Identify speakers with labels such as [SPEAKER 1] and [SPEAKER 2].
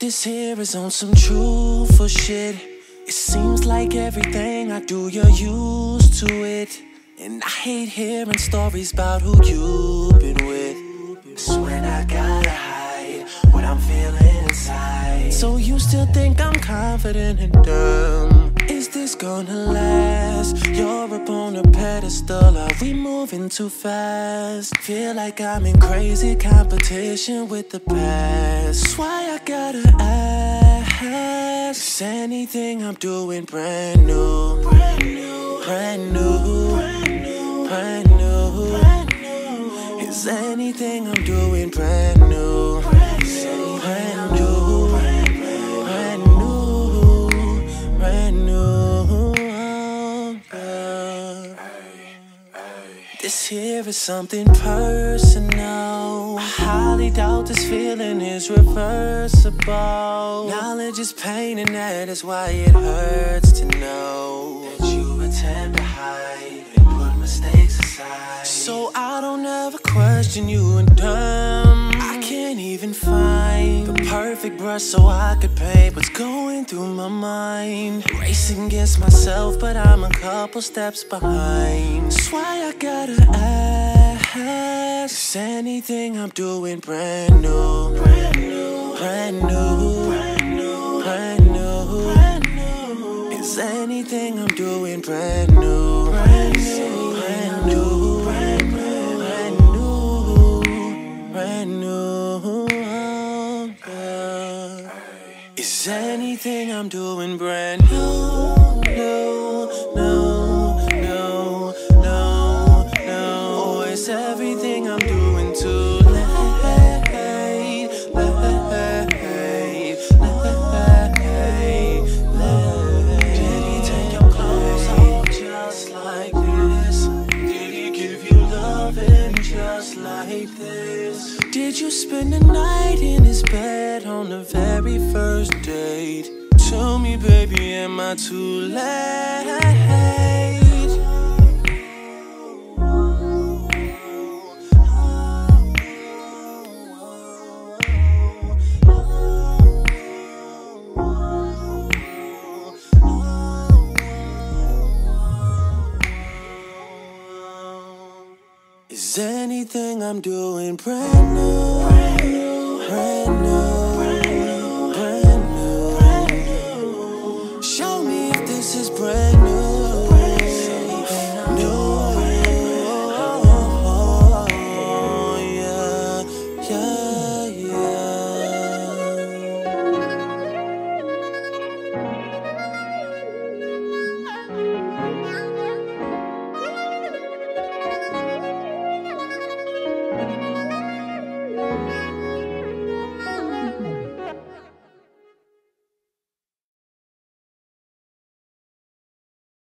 [SPEAKER 1] This here is on some truthful shit. It seems like everything I do, you're used to it. And I hate hearing stories about who you've been with. It's when I gotta hide what I'm feeling inside. So you still think I'm confident and dumb? Is this gonna last? You're up on a pedestal, are we moving too fast? Feel like I'm in crazy competition with the past. That's why I gotta ask, is anything I'm doing brand new? Brand new, brand new, brand new, brand new, brand new. Is anything I'm doing brand new? Brand new, brand new, brand new, brand new, girl. This here is something personal. I highly doubt this feeling is reversible. Knowledge is pain, and that is why it hurts to know that you attempt to hide and put mistakes aside. So I don't ever question you and I can't even find the perfect brush so I could paint what's going through my mind. Racing against myself, but I'm a couple steps behind. That's why I gotta ask, is anything I'm doing brand new? Brand new, brand new, brand new, brand new, brand new. Is anything I'm doing brand new? Brand new, brand new, brand new, brand new, brand new, girl. Is anything I'm doing brand new? No, no, no, no, no. Or is everything I'm doing too late, late, late, late? Did he take your clothes off just like this? Did he give you loving just like this? Did you spend the night in his bed on the very first date? Tell me, baby, am I too late? Is anything I'm doing brand new? Brand new, brand new.